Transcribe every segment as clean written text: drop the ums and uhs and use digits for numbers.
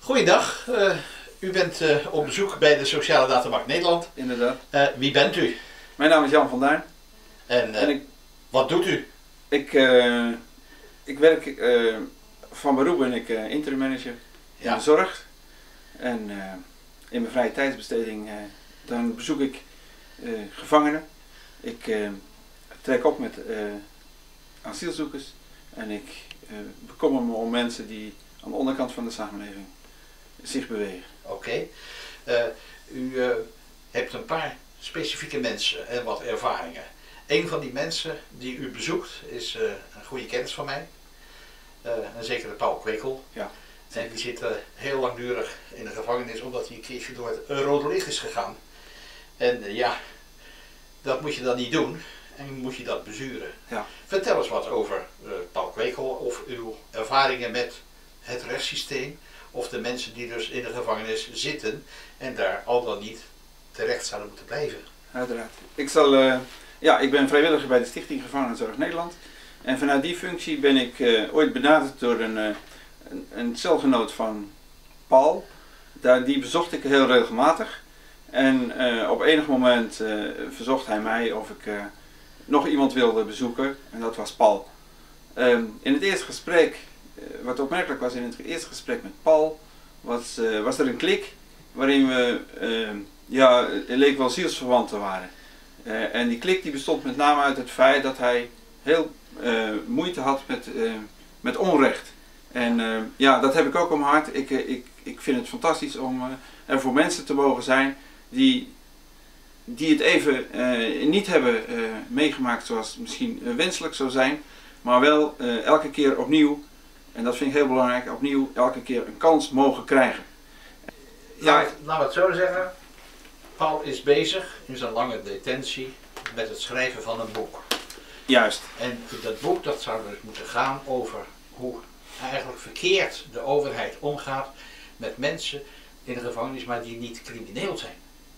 Goeiedag, u bent op bezoek bij de Sociale Databank Nederland. Inderdaad. Wie bent u? Mijn naam is Jan van Duin. En wat doet u? Ik werk van beroep ben ik interim manager in de zorg. En in mijn vrije tijdsbesteding dan bezoek ik gevangenen. Ik trek op met asielzoekers en ik bekommer me om mensen die aan de onderkant van de samenleving zich bewegen. Oké. U hebt een paar specifieke mensen en wat ervaringen. Een van die mensen die u bezoekt is een goede kennis van mij. Een zekere Paul Kwekel. Ja. En die zit heel langdurig in de gevangenis omdat hij een keertje door het rode licht is gegaan. En ja, dat moet je dan niet doen en moet je dat bezuren. Ja. Vertel eens wat over Paul Kwekel of uw ervaringen met het rechtssysteem of de mensen die dus in de gevangenis zitten en daar al dan niet terecht zouden moeten blijven. Uiteraard. Ik ben vrijwilliger bij de Stichting Gevangenenzorg Nederland en vanuit die functie ben ik ooit benaderd door een celgenoot van Paul. Die bezocht ik heel regelmatig en op enig moment verzocht hij mij of ik nog iemand wilde bezoeken en dat was Paul. In het eerste gesprek, wat opmerkelijk was in het eerste gesprek met Paul, was er een klik waarin we, het leek wel zielsverwanten waren. En die klik die bestond met name uit het feit dat hij heel moeite had met onrecht. En dat heb ik ook om mijn hart. Ik vind het fantastisch om er voor mensen te mogen zijn die het even niet hebben meegemaakt zoals misschien wenselijk zou zijn, maar wel elke keer opnieuw, en dat vind ik heel belangrijk, opnieuw elke keer een kans mogen krijgen. Laten we het zo zeggen, Paul is bezig in zijn lange detentie met het schrijven van een boek. Juist. En dat boek dat zou dus moeten gaan over hoe eigenlijk verkeerd de overheid omgaat met mensen in de gevangenis, maar die niet crimineel zijn.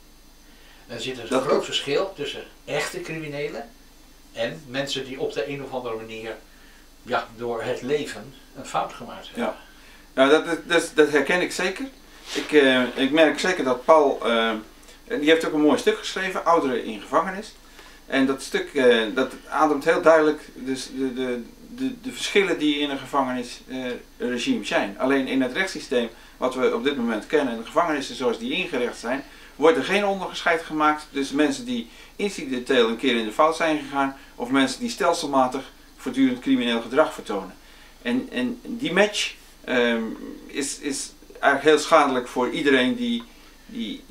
Er zit een groot verschil tussen echte criminelen en mensen die op de een of andere manier door het leven een fout gemaakt hebben. Ja, dat herken ik zeker. Ik merk zeker dat Paul, die heeft ook een mooi stuk geschreven, Ouderen in gevangenis. En dat stuk dat ademt heel duidelijk dus de verschillen die in een gevangenisregime zijn. Alleen in het rechtssysteem wat we op dit moment kennen, de gevangenissen zoals die ingericht zijn, wordt er geen onderscheid gemaakt tussen mensen die incidenteel een keer in de fout zijn gegaan of mensen die stelselmatig voortdurend crimineel gedrag vertonen. En die match is eigenlijk heel schadelijk voor iedereen die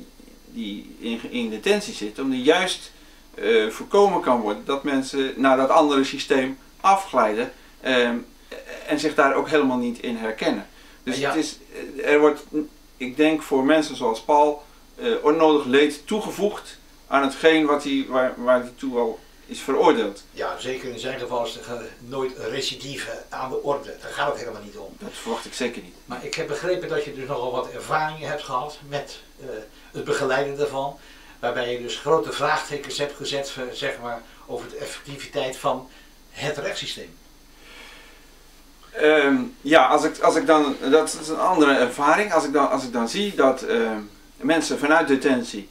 in detentie zit, omdat juist voorkomen kan worden dat mensen naar dat andere systeem afglijden en zich daar ook helemaal niet in herkennen. Dus er wordt, ik denk, voor mensen zoals Paul onnodig leed toegevoegd aan hetgeen waar hij toe al is veroordeeld. Ja, zeker in zijn geval is er nooit een recidive aan de orde. Daar gaat het helemaal niet om. Dat verwacht ik zeker niet. Maar ik heb begrepen dat je dus nogal wat ervaringen hebt gehad met het begeleiden daarvan. Waarbij je dus grote vraagtekens hebt gezet zeg maar, over de effectiviteit van het rechtssysteem. Als ik dan, dat is een andere ervaring. Als ik dan zie dat mensen vanuit detentie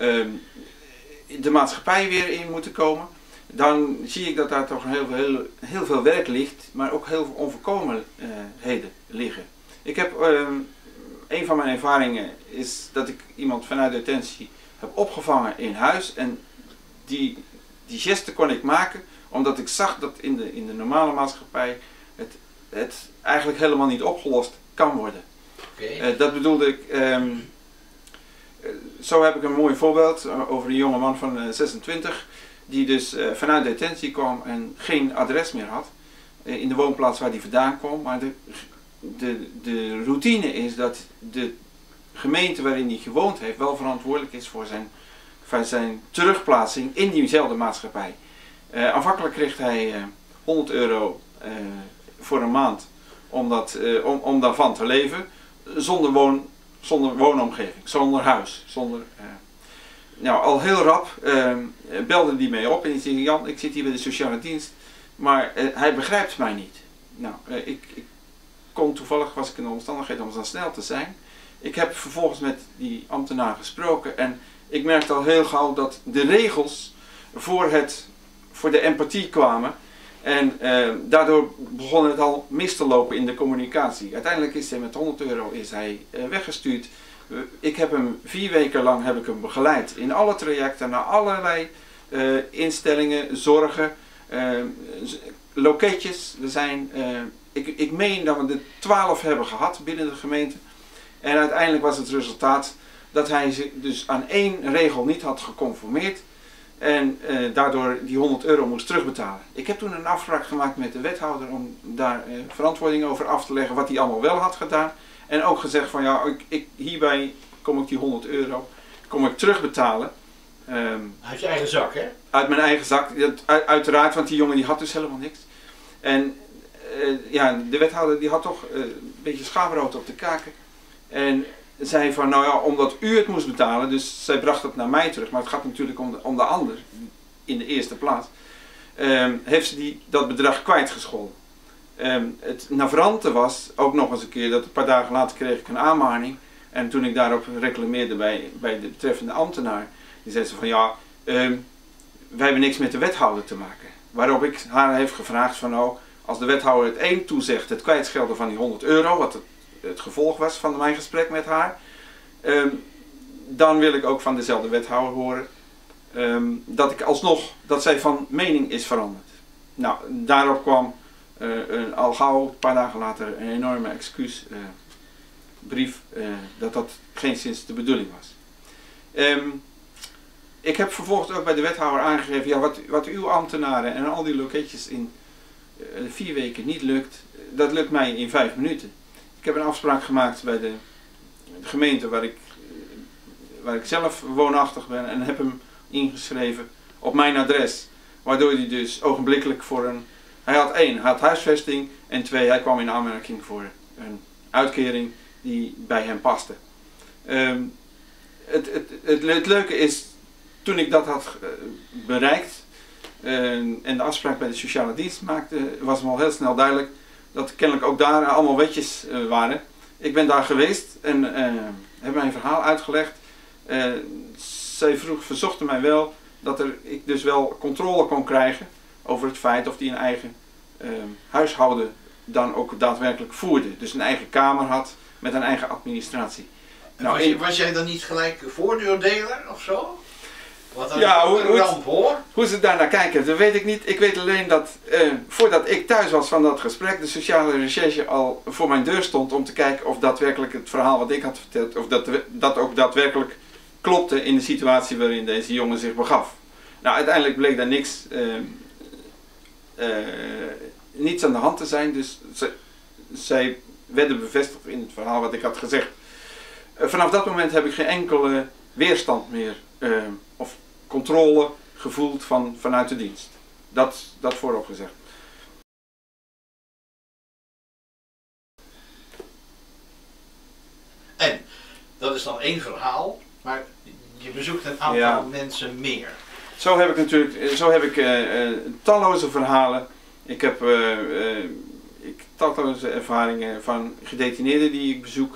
de maatschappij weer in moeten komen, dan zie ik dat daar toch heel veel werk ligt, maar ook heel veel onvolkomenheden liggen. Ik heb, een van mijn ervaringen is dat ik iemand vanuit detentie heb opgevangen in huis en die geste kon ik maken omdat ik zag dat in de normale maatschappij het eigenlijk helemaal niet opgelost kan worden. Okay. Dat bedoelde ik, zo heb ik een mooi voorbeeld over een jonge man van 26 die dus vanuit detentie kwam en geen adres meer had in de woonplaats waar hij vandaan kwam, maar de routine is dat de gemeente waarin hij gewoond heeft wel verantwoordelijk is voor zijn terugplaatsing in diezelfde maatschappij. Aanvankelijk kreeg hij €100 voor een maand om daarvan te leven, zonder woonomgeving, zonder huis. Al heel rap belde hij mij op en die zei: Jan, ik zit hier bij de sociale dienst, maar hij begrijpt mij niet. Toevallig was ik in de omstandigheid om zo snel te zijn. Ik heb vervolgens met die ambtenaar gesproken en ik merkte al heel gauw dat de regels voor de empathie kwamen. En daardoor begon het al mis te lopen in de communicatie. Uiteindelijk is hij met 100 euro weggestuurd. Ik heb hem 4 weken lang begeleid in alle trajecten, naar allerlei instellingen, zorgen, loketjes. Ik meen dat we er 12 hebben gehad binnen de gemeente. En uiteindelijk was het resultaat dat hij zich dus aan 1 regel niet had geconformeerd. En daardoor die 100 euro moest terugbetalen. Ik heb toen een afspraak gemaakt met de wethouder om daar verantwoording over af te leggen wat hij allemaal wel had gedaan. En ook gezegd van ja, hierbij kom ik die 100 euro terugbetalen. Uit je eigen zak, hè? Uit mijn eigen zak, uiteraard, want die jongen die had dus helemaal niks. En ja, de wethouder die had toch een beetje schaamrood op de kaken. En zei van nou ja, omdat u het moest betalen, dus zij bracht het naar mij terug. Maar het gaat natuurlijk om de ander in de eerste plaats. Heeft ze dat bedrag kwijtgescholden. Het navrante was ook nog eens een keer dat een paar dagen later kreeg ik een aanmaning. En toen ik daarop reclameerde bij de betreffende ambtenaar, die zei ze van ja, wij hebben niks met de wethouder te maken. Waarop ik haar heeft gevraagd van nou, als de wethouder het toezegt, het kwijtschelden van die 100 euro, wat het gevolg was van mijn gesprek met haar, dan wil ik ook van dezelfde wethouder horen dat zij van mening is veranderd. Nou, daarop kwam al gauw, een paar dagen later, een enorme excuusbrief dat geenszins de bedoeling was. Ik heb vervolgens ook bij de wethouder aangegeven, ja, wat uw ambtenaren en al die loketjes in 4 weken niet lukt, dat lukt mij in 5 minuten. Ik heb een afspraak gemaakt bij de gemeente waar ik zelf woonachtig ben en heb hem ingeschreven op mijn adres. Waardoor hij dus ogenblikkelijk hij had 1, hij had huisvesting en 2, hij kwam in aanmerking voor een uitkering die bij hem paste. Het leuke is, toen ik dat had bereikt en de afspraak bij de sociale dienst maakte, was me al heel snel duidelijk dat kennelijk ook daar allemaal wetjes waren. Ik ben daar geweest en heb mijn verhaal uitgelegd. Zij verzochten mij wel dat ik dus wel controle kon krijgen over het feit of die een eigen huishouden dan ook daadwerkelijk voerde. Dus een eigen kamer had met een eigen administratie. Nou, was jij dan niet gelijk voordeurdeler of zo? Ja, hoe ze daar naar kijken, dat weet ik niet. Ik weet alleen dat voordat ik thuis was van dat gesprek, de sociale recherche al voor mijn deur stond om te kijken of daadwerkelijk het verhaal wat ik had verteld, of dat ook daadwerkelijk klopte in de situatie waarin deze jongen zich begaf. Nou, uiteindelijk bleek daar niets aan de hand te zijn, dus zij werden bevestigd in het verhaal wat ik had gezegd. Vanaf dat moment heb ik geen enkele weerstand meer of controle gevoeld vanuit de dienst. Dat voorop gezegd. En dat is dan 1 verhaal, maar je bezoekt een aantal mensen meer. Zo heb ik talloze verhalen. Ik heb talloze ervaringen van gedetineerden die ik bezoek.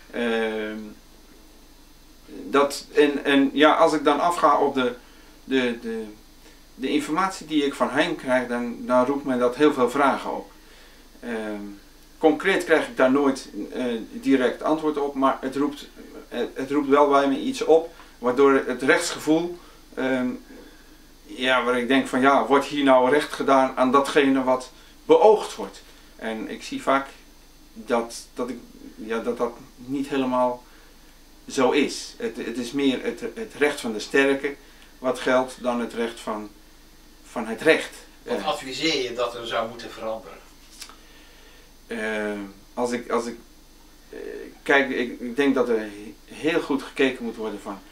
Ja, als ik dan afga op de informatie die ik van hen krijg, dan roept mij dat heel veel vragen op. Concreet krijg ik daar nooit direct antwoord op, maar het roept wel bij me iets op, waardoor het rechtsgevoel, waar ik denk van ja, wordt hier nou recht gedaan aan datgene wat beoogd wordt. En ik zie vaak dat niet helemaal zo is. Het is meer het recht van de sterke wat geldt dan het recht van het recht. Wat adviseer je dat er zou moeten veranderen? Als ik kijk, ik denk dat er heel goed gekeken moet worden van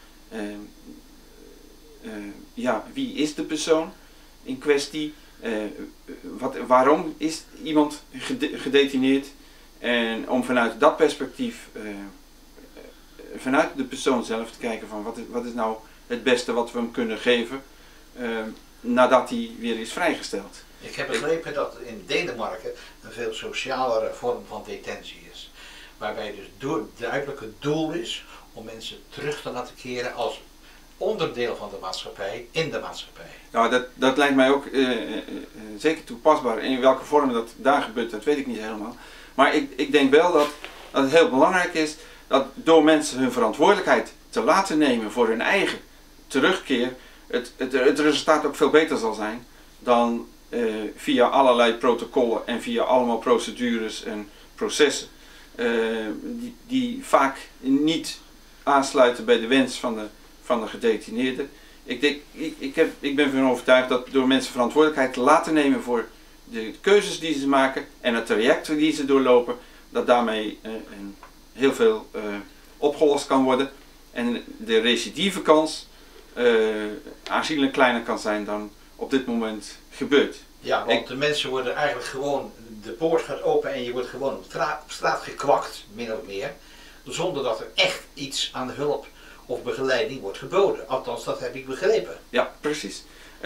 wie is de persoon in kwestie? Waarom is iemand gedetineerd? En om vanuit dat perspectief vanuit de persoon zelf te kijken van wat is nou het beste wat we hem kunnen geven nadat hij weer is vrijgesteld. Ik heb begrepen dat in Denemarken een veel socialere vorm van detentie is. waarbij dus duidelijk het doel is om mensen terug te laten keren als onderdeel van de maatschappij, in de maatschappij. Nou, dat lijkt mij ook zeker toepasbaar. In welke vorm dat daar gebeurt, dat weet ik niet helemaal. Maar ik denk wel dat het heel belangrijk is dat door mensen hun verantwoordelijkheid te laten nemen voor hun eigen terugkeer, het resultaat ook veel beter zal zijn dan via allerlei protocollen en via allemaal procedures en processen die vaak niet aansluiten bij de wens van de gedetineerde. Ik ben ervan overtuigd dat door mensen verantwoordelijkheid te laten nemen voor de keuzes die ze maken en het traject die ze doorlopen, dat daarmee heel veel opgelost kan worden en de recidivekans aanzienlijk kleiner kan zijn dan op dit moment gebeurt. Ja, want de mensen worden eigenlijk gewoon, de poort gaat open en je wordt gewoon op straat gekwakt, min of meer, zonder dat er echt iets aan hulp of begeleiding wordt geboden. Althans, dat heb ik begrepen. Ja, precies.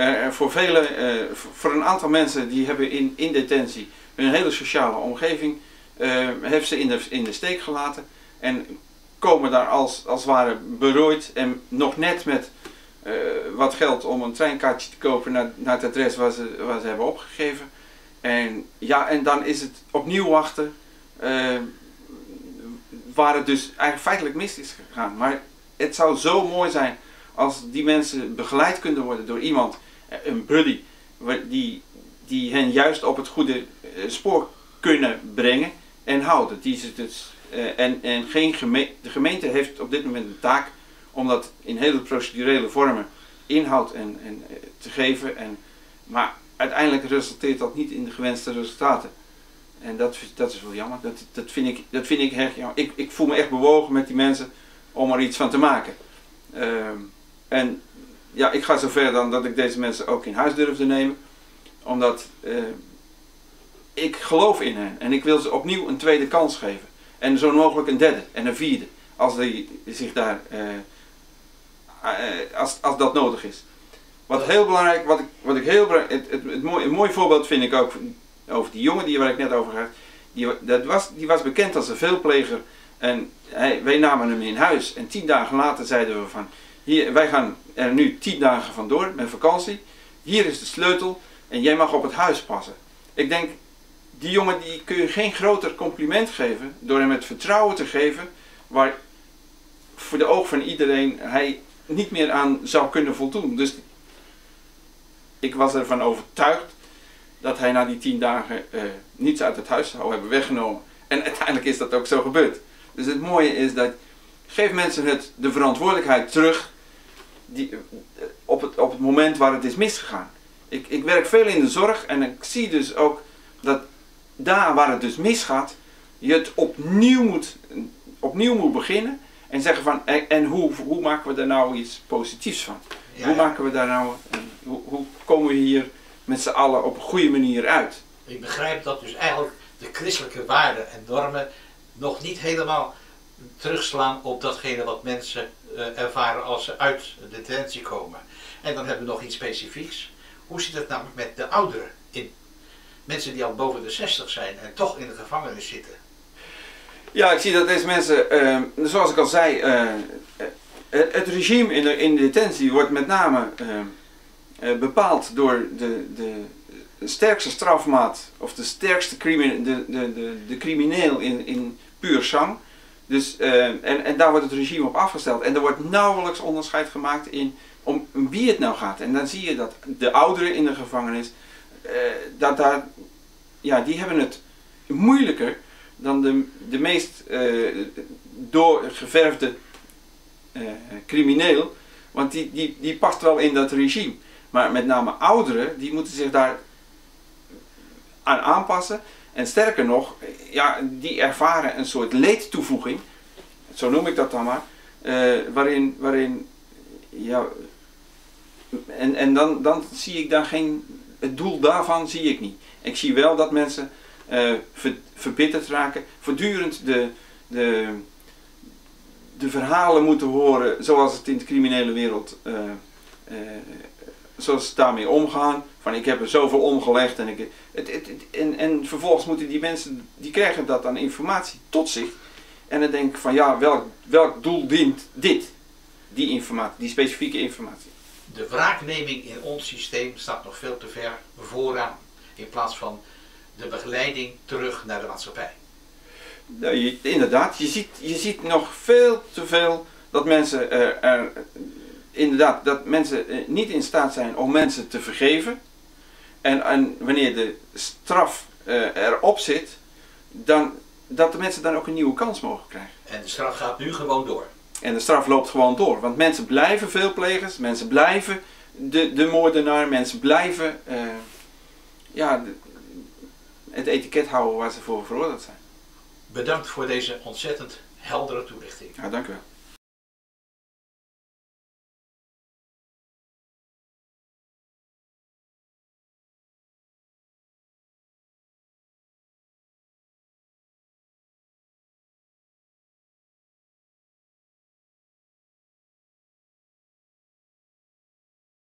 Voor een aantal mensen die hebben in detentie hun hele sociale omgeving heeft ze in de steek gelaten en komen daar als het ware berooid en nog net met wat geld om een treinkaartje te kopen naar het adres waar ze hebben opgegeven. En dan is het opnieuw wachten waar het dus eigenlijk feitelijk mis is gegaan. Maar het zou zo mooi zijn als die mensen begeleid kunnen worden door iemand, een buddy, die hen juist op het goede spoor kunnen brengen en houden. De gemeente heeft op dit moment de taak om dat in hele procedurele vormen inhoud en te geven. Maar uiteindelijk resulteert dat niet in de gewenste resultaten. En dat is wel jammer. Dat vind ik echt jammer. Ik voel me echt bewogen met die mensen om er iets van te maken. En ja, ik ga zover dan dat ik deze mensen ook in huis durf te nemen. Omdat ik geloof in hen. En ik wil ze opnieuw een tweede kans geven. En zo mogelijk een derde en een vierde. Als die zich daar... als dat nodig is. Wat heel belangrijk, een mooi voorbeeld vind ik ook over die jongen waar ik net over had. Die was bekend als een veelpleger en wij namen hem in huis en 10 dagen later zeiden we van, wij gaan er nu 10 dagen vandoor met vakantie, hier is de sleutel en jij mag op het huis passen. Ik denk, die jongen die kun je geen groter compliment geven door hem het vertrouwen te geven waar voor de oog van iedereen hij niet meer aan zou kunnen voldoen. Dus ik was ervan overtuigd dat hij na die 10 dagen niets uit het huis zou hebben weggenomen. En uiteindelijk is dat ook zo gebeurd. Dus het mooie is dat, geef mensen de verantwoordelijkheid terug op het moment waar het is misgegaan. Ik werk veel in de zorg en ik zie dus ook dat daar waar het dus misgaat, je het opnieuw moet beginnen. En zeggen van, en hoe maken we daar nou iets positiefs van? Ja, hoe maken we daar nou, hoe komen we hier met z'n allen op een goede manier uit? Ik begrijp dat dus eigenlijk de christelijke waarden en normen nog niet helemaal terugslaan op datgene wat mensen ervaren als ze uit de detentie komen. En dan hebben we nog iets specifieks. Hoe zit het namelijk met de ouderen in? Mensen die al boven de 60 zijn en toch in de gevangenis zitten. Ja, ik zie dat deze mensen, zoals ik al zei, het regime in de detentie wordt met name bepaald door de sterkste strafmaat, of de sterkste de crimineel in puur sang. Dus, en daar wordt het regime op afgesteld. En er wordt nauwelijks onderscheid gemaakt om wie het nou gaat. En dan zie je dat de ouderen in de gevangenis, die hebben het moeilijker dan de meest doorgeverfde crimineel, want die past wel in dat regime. Maar met name ouderen, die moeten zich daar aan aanpassen. En sterker nog, die ervaren een soort leedtoevoeging, zo noem ik dat dan maar, waarin dan zie ik daar het doel daarvan zie ik niet. Ik zie wel dat mensen verbitterd raken, voortdurend de verhalen moeten horen zoals het in de criminele wereld, zoals ze daarmee omgaan, van ik heb er zoveel omgelegd en vervolgens moeten die mensen, die krijgen dat aan informatie tot zich En dan denk ik van ja, welk doel dient dit? Die informatie, die specifieke informatie. De wraakneming in ons systeem staat nog veel te ver vooraan. In plaats van de begeleiding terug naar de maatschappij. Inderdaad, je ziet nog veel te veel dat mensen dat mensen niet in staat zijn om mensen te vergeven. En wanneer de straf erop zit, dat de mensen dan ook een nieuwe kans mogen krijgen. En de straf gaat nu gewoon door. En de straf loopt gewoon door, want mensen blijven veelplegers, mensen blijven de moordenaar, mensen blijven het etiket houden waar ze voor veroordeeld zijn. Bedankt voor deze ontzettend heldere toelichting. Ja, dank u wel.